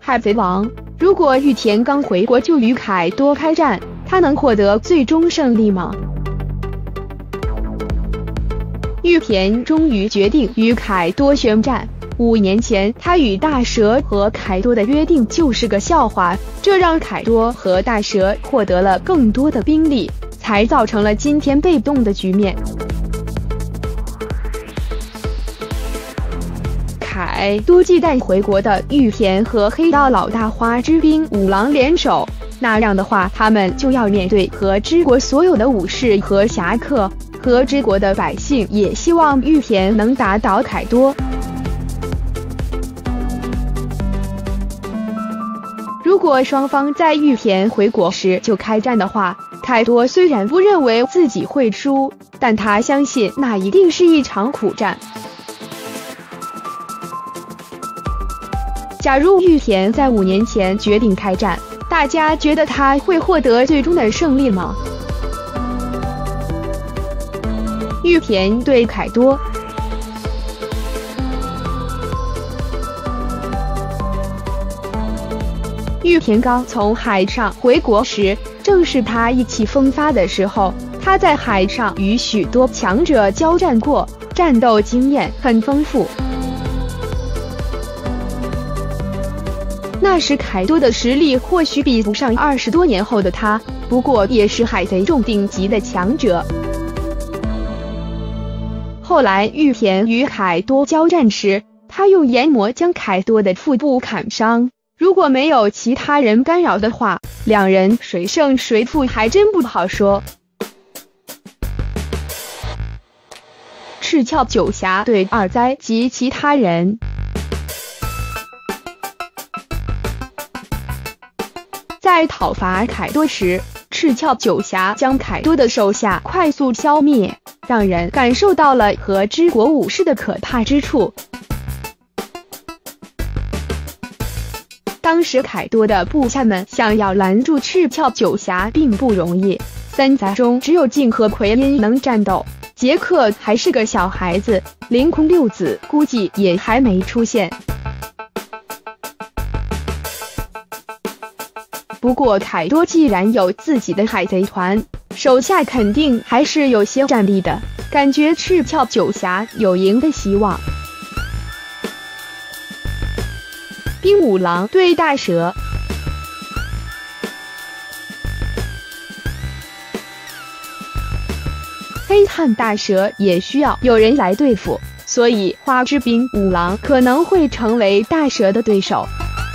海贼王，如果玉田刚回国就与凯多开战，他能获得最终胜利吗？玉田终于决定与凯多宣战。5年前，他与大蛇和凯多的约定就是个笑话，这让凯多和大蛇获得了更多的兵力，才造成了今天被动的局面。凯多忌惮回国的玉田和黑道老大花之兵五郎联手，那样的话，他们就要面对和之国所有的武士和侠客，和之国的百姓也希望玉田能打倒凯多。如果双方在玉田回国时就开战的话，凯多虽然不认为自己会输，但他相信那一定是一场苦战。假如玉田在5年前决定开战，大家觉得他会获得最终的胜利吗？玉田对凯多。玉田刚从海上回国时，正是他意气风发的时候。他在海上与许多强者交战过，战斗经验很丰富。那时凯多的实力或许比不上20多年后的他，不过也是海贼中顶级的强者。后来玉田与凯多交战时，他用研磨将凯多的腹部砍伤。如果没有其他人干扰的话，两人谁胜谁负还真不好说。赤鞘九侠对二哉及其他人。在讨伐凯多时，赤鞘九侠将凯多的手下快速消灭，让人感受到了和之国武士的可怕之处。当时凯多的部下们想要拦住赤鞘九侠并不容易，3杂中只有镜和奎因能战斗，杰克还是个小孩子，凌空六子估计也还没出现。不过凯多既然有自己的海贼团，手下肯定还是有些战力的，感觉赤鞘九侠有赢的希望。冰五郎对大蛇。黑炭大蛇也需要有人来对付，所以花之冰五郎可能会成为大蛇的对手。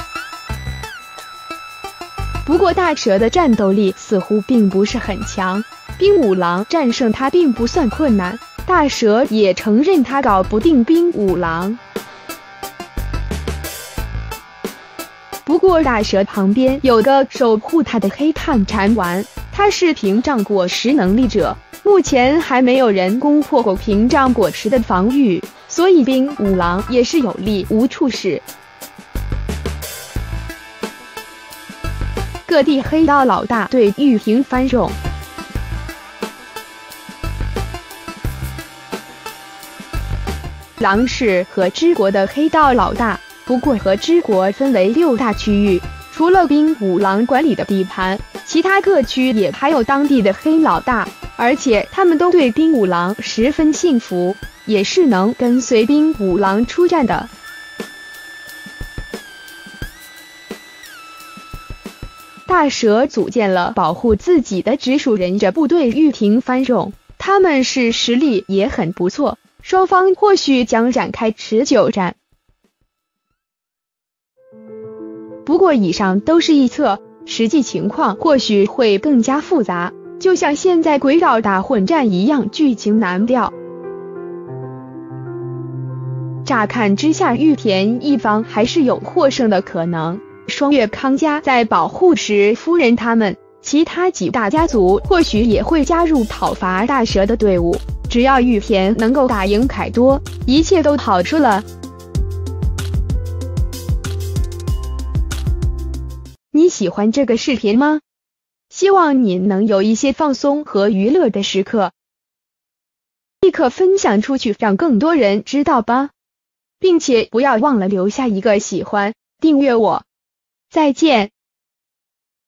不过大蛇的战斗力似乎并不是很强，冰五郎战胜他并不算困难，大蛇也承认他搞不定冰五郎。不过大蛇旁边有个守护他的黑炭蝉丸，他是屏障果实能力者，目前还没有人攻破过屏障果实的防御，所以冰五郎也是有力无处使。各地黑道老大对玉田翻众。狼是和之国的黑道老大，不过和之国分为6大区域，除了冰五郎管理的地盘，其他各区也还有当地的黑老大，而且他们都对冰五郎十分信服，也是能跟随冰五郎出战的。大蛇组建了保护自己的直属忍者部队玉田番众，他们是实力也很不错，双方或许将展开持久战。不过以上都是臆测，实际情况或许会更加复杂，就像现在鬼岛大混战一样，剧情难料。乍看之下，玉田一方还是有获胜的可能。双月康家在保护石夫人他们，其他几大家族或许也会加入讨伐大蛇的队伍。只要玉田能够打赢凯多，一切都好说了。你喜欢这个视频吗？希望你能有一些放松和娱乐的时刻，立刻分享出去，让更多人知道吧，并且不要忘了留下一个喜欢，订阅我。 再见。